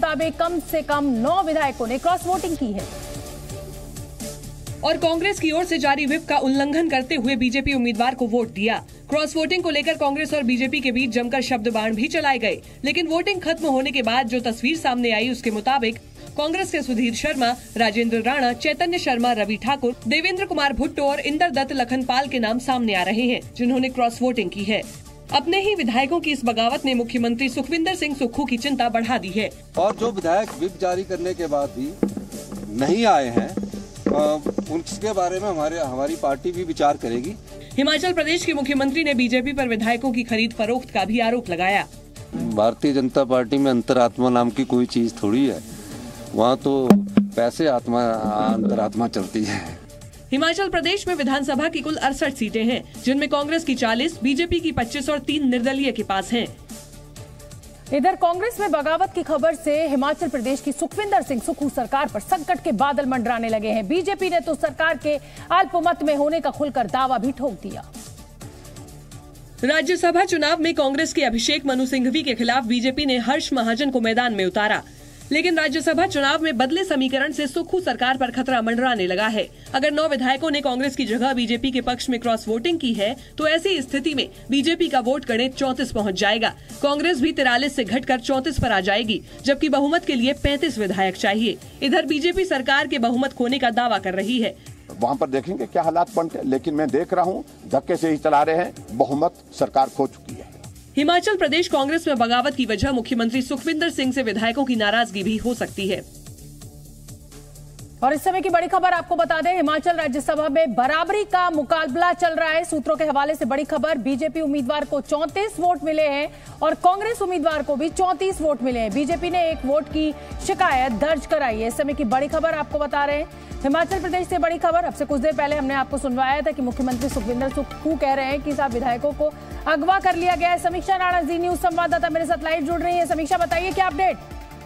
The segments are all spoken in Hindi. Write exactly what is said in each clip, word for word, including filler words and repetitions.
मुताबिक कम से कम नौ विधायकों ने क्रॉस वोटिंग की है और कांग्रेस की ओर से जारी व्हिप का उल्लंघन करते हुए बीजेपी उम्मीदवार को वोट दिया। क्रॉस वोटिंग को लेकर कांग्रेस और बीजेपी के बीच जमकर शब्द बाण भी चलाए गए, लेकिन वोटिंग खत्म होने के बाद जो तस्वीर सामने आई उसके मुताबिक कांग्रेस के सुधीर शर्मा, राजेंद्र राणा, चैतन्य शर्मा, रवि ठाकुर, देवेंद्र कुमार भुट्टो और इंदर दत्त लखनपाल के नाम सामने आ रहे हैं, जिन्होंने क्रॉस वोटिंग की है। अपने ही विधायकों की इस बगावत ने मुख्यमंत्री सुखविंदर सिंह सुक्खू की चिंता बढ़ा दी है। और जो विधायक व्हिप जारी करने के बाद भी नहीं आए हैं, उसके बारे में हमारे हमारी पार्टी भी विचार करेगी। हिमाचल प्रदेश के मुख्यमंत्री ने बीजेपी पर विधायकों की खरीद फरोख्त का भी आरोप लगाया। भारतीय जनता पार्टी में अंतरात्मा नाम की कोई चीज थोड़ी है, वहाँ तो पैसे आत्मा अंतरात्मा चलती है। हिमाचल प्रदेश में विधानसभा की कुल अड़सठ सीटें हैं, जिनमें कांग्रेस की चालीस, बीजेपी की पच्चीस और तीन निर्दलीय के पास हैं। इधर कांग्रेस में बगावत की खबर से हिमाचल प्रदेश की सुखविंदर सिंह सुक्खू सरकार पर संकट के बादल मंडराने लगे हैं। बीजेपी ने तो सरकार के अल्पमत में होने का खुलकर दावा भी ठोक दिया। राज्यसभा चुनाव में कांग्रेस के अभिषेक मनु सिंघवी के खिलाफ बीजेपी ने हर्ष महाजन को मैदान में उतारा, लेकिन राज्यसभा चुनाव में बदले समीकरण से सुक्खू सरकार पर खतरा मंडराने लगा है। अगर नौ विधायकों ने कांग्रेस की जगह बीजेपी के पक्ष में क्रॉस वोटिंग की है, तो ऐसी स्थिति में बीजेपी का वोट गणित चौंतीस पहुंच जाएगा। कांग्रेस भी तिरालीस से घटकर चौंतीस पर आ जाएगी, जबकि बहुमत के लिए पैंतीस विधायक चाहिए। इधर बीजेपी सरकार के बहुमत खोने का दावा कर रही है। वहाँ पर देखेंगे क्या हालात बनते, लेकिन मैं देख रहा हूँ धक्के से ही चला रहे हैं, बहुमत सरकार खो चुकी है। हिमाचल प्रदेश कांग्रेस में बगावत की वजह मुख्यमंत्री सुखविंदर सिंह से विधायकों की नाराजगी भी हो सकती है। और इस समय की बड़ी खबर आपको बता दें, हिमाचल राज्यसभा में बराबरी का मुकाबला चल रहा है। सूत्रों के हवाले से बड़ी खबर, बीजेपी उम्मीदवार को चौंतीस वोट मिले हैं और कांग्रेस उम्मीदवार को भी चौंतीस वोट मिले हैं। बीजेपी ने एक वोट की शिकायत दर्ज कराई है। इस समय की बड़ी खबर आपको बता रहे हैं। हिमाचल प्रदेश से बड़ी खबर, अब से कुछ देर पहले हमने आपको सुनवाया था कि मुख्यमंत्री सुखविंदर सुक्खू कह रहे हैं कि साहब विधायकों को अगवा कर लिया गया है। समीक्षा राणा जी न्यूज संवाददाता मेरे साथ लाइव जुड़ रही है। समीक्षा, बताइए क्या अपडेट।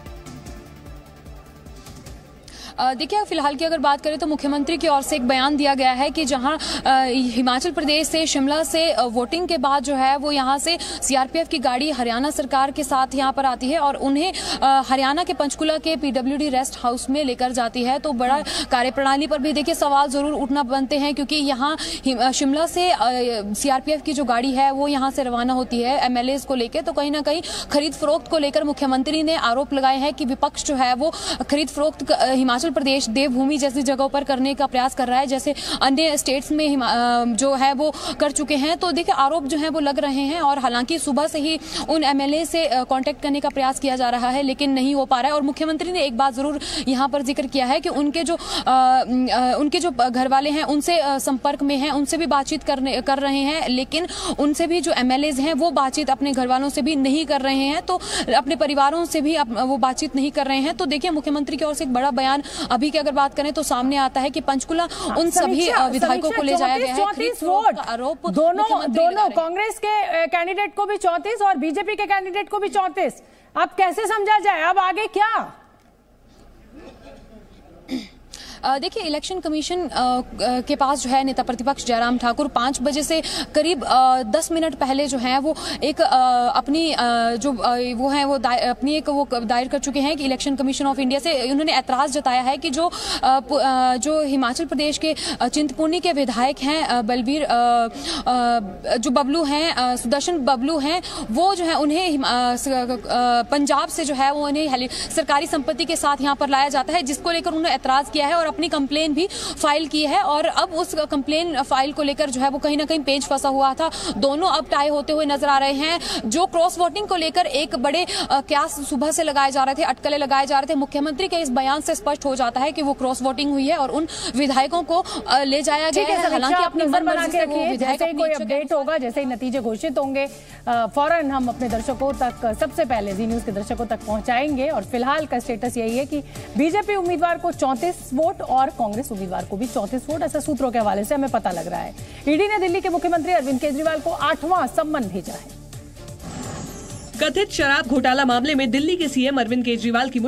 देखिए, फिलहाल की अगर बात करें तो मुख्यमंत्री की ओर से एक बयान दिया गया है कि जहां हिमाचल प्रदेश से शिमला से वोटिंग के बाद जो है वो यहां से सीआरपीएफ की गाड़ी हरियाणा सरकार के साथ यहां पर आती है और उन्हें हरियाणा के पंचकुला के पीडब्ल्यूडी रेस्ट हाउस में लेकर जाती है। तो बड़ा कार्यप्रणाली पर भी देखिए सवाल जरूर उठना बनते हैं, क्योंकि यहाँ शिमला से सीआरपीएफ की जो गाड़ी है वो यहाँ से रवाना होती है एमएलए को लेकर। तो कहीं ना कहीं खरीद फरोख्त को लेकर मुख्यमंत्री ने आरोप लगाए हैं कि विपक्ष जो है वो खरीद फरोख्त हिमाचल प्रदेश देवभूमि जैसी जगहों पर करने का प्रयास कर रहा है, जैसे अन्य स्टेट्स में जो है वो कर चुके हैं। तो देखिए आरोप जो है वो लग रहे हैं और हालांकि सुबह से ही उन एमएलए से कांटेक्ट करने का प्रयास किया जा रहा है, लेकिन नहीं हो पा रहा है। और मुख्यमंत्री ने एक बात जरूर यहां पर जिक्र किया है कि उनके जो आ, उनके जो घर वाले हैं उनसे संपर्क में हैं, उनसे भी बातचीत करने कर रहे हैं, लेकिन उनसे भी जो एमएलए हैं वो बातचीत अपने घर वालों से भी नहीं कर रहे हैं, तो अपने परिवारों से भी वो बातचीत नहीं कर रहे हैं। तो देखिए मुख्यमंत्री की ओर से एक बड़ा बयान अभी की अगर बात करें तो सामने आता है कि पंचकुला उन सभी विधायकों को ले जाया गया है। चौंतीस वोट आरोप दोनों दोनों कांग्रेस के कैंडिडेट को भी चौंतीस और बीजेपी के कैंडिडेट को भी चौंतीस। अब कैसे समझा जाए, अब आगे क्या? देखिए, इलेक्शन कमीशन के पास जो है नेता प्रतिपक्ष जयराम ठाकुर पाँच बजे से करीब दस मिनट पहले जो है वो एक अपनी जो वो है वो अपनी एक वो दायर कर चुके हैं कि इलेक्शन कमीशन ऑफ इंडिया से उन्होंने ऐतराज जताया है कि जो जो हिमाचल प्रदेश के चिंतपूर्णी के विधायक हैं बलबीर जो बबलू हैं सुदर्शन बबलू हैं, वो जो है उन्हें पंजाब से जो है वो उन्हें सरकारी संपत्ति के साथ यहाँ पर लाया जाता है, जिसको लेकर उन्होंने ऐतराज किया है और अपनी कंप्लेन भी फाइल की है। और अब उस कंप्लेन फाइल को लेकर जो है वो कहीं ना कहीं पेंच फंसा हुआ था। दोनों अब टाई होते हुए नजर आ रहे हैं। जो क्रॉस वोटिंग को लेकर एक बड़े क्यास सुबह से लगाए जा रहे थे, अटकलें लगाए जा रहे थे, मुख्यमंत्री के इस बयान से स्पष्ट हो जाता है कि वो क्रॉस वोटिंग हुई है और उन विधायकों को ले जाया गया है। हालांकि अपनी मनमर्जी से वो विधायक जैसे कोई अपडेट होगा, जैसे ही नतीजे घोषित होंगे, फौरन हम अपने दर्शकों तक सबसे पहले जी न्यूज के दर्शकों तक पहुंचाएंगे। और फिलहाल का स्टेटस यही है कि बीजेपी उम्मीदवार को चौंतीस वोट और कांग्रेस उम्मीदवार को भी चौंतीस वोट, ऐसा सूत्रों के हवाले से हमें पता लग रहा है। ईडी ने दिल्ली के मुख्यमंत्री अरविंद केजरीवाल को आठवां सम्मन भेजा है। कथित शराब घोटाला मामले में दिल्ली के सीएम अरविंद केजरीवाल की